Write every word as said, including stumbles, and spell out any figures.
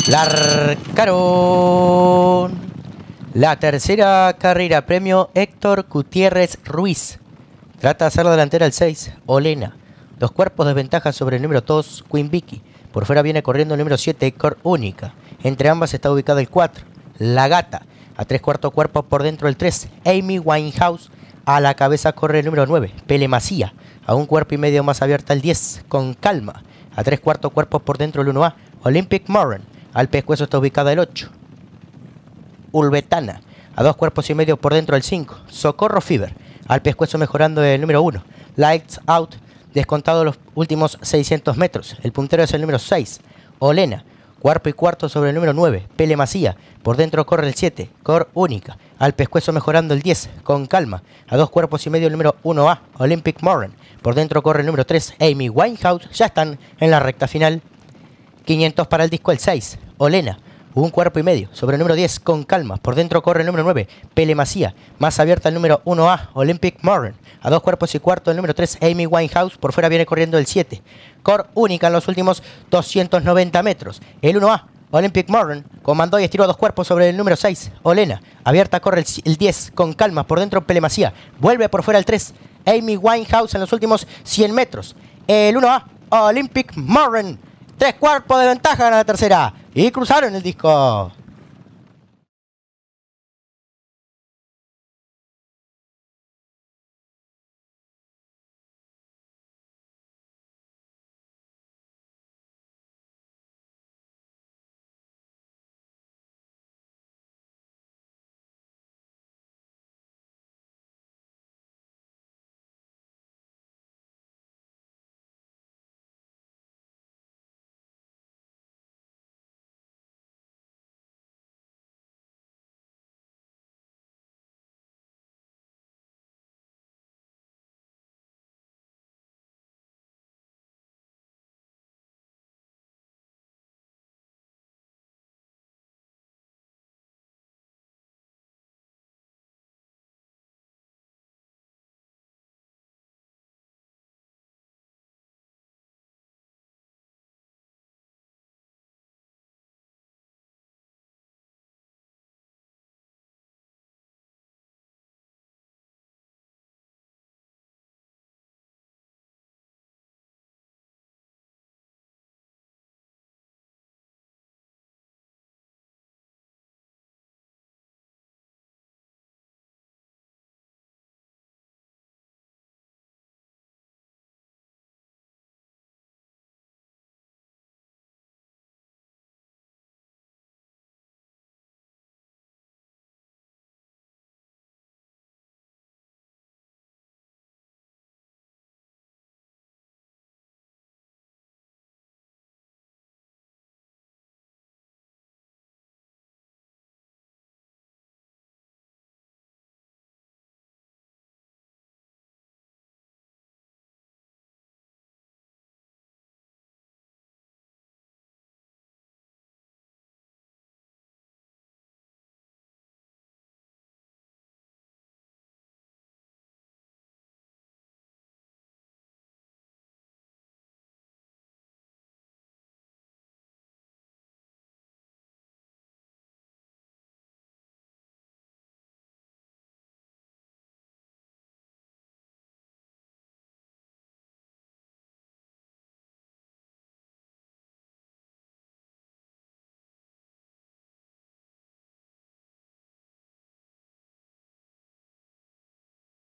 Largaron. La tercera carrera, premio Héctor Gutiérrez Ruiz. Trata de hacer la delantera el seis, Olena. Dos cuerpos de ventaja sobre el número dos, Queen Vicky. Por fuera viene corriendo el número siete, Cor Única. Entre ambas está ubicada el cuatro, La Gata. A tres cuartos cuerpos por dentro el tres, Amy Winehouse. A la cabeza corre el número nueve, Pele Macía. A un cuerpo y medio más abierta el diez, Con Calma. A tres cuartos cuerpos por dentro el uno A, Olympic Moran. Al pescuezo está ubicada el ocho, Ulvetana. A dos cuerpos y medio por dentro el cinco, Socorro Fever. Al pescuezo mejorando el número uno, Lights Out. Descontado los últimos seiscientos metros. El puntero es el número seis, Olena. Cuerpo y cuarto sobre el número nueve, Pele Macía. Por dentro corre el siete, Cor Única. Al pescuezo mejorando el diez, Con Calma. A dos cuerpos y medio el número uno A, Olympic Moran. Por dentro corre el número tres, Amy Winehouse. Ya están en la recta final. quinientos para el disco el seis, Olena. Un cuerpo y medio sobre el número diez, Con Calma. Por dentro corre el número nueve, Pele Macía. Más abierta el número uno A, Olympic Moran. A dos cuerpos y cuarto el número tres, Amy Winehouse. Por fuera viene corriendo el siete, Cor Única en los últimos doscientos noventa metros. El uno A, Olympic Moran. Comandó y estiró a dos cuerpos sobre el número seis, Olena. Abierta corre el, el diez, Con Calma. Por dentro Pele Macía. Vuelve por fuera el tres, Amy Winehouse en los últimos cien metros. El uno A, Olympic Moran. Tres cuerpos de ventaja en la tercera. Y cruzaron el disco.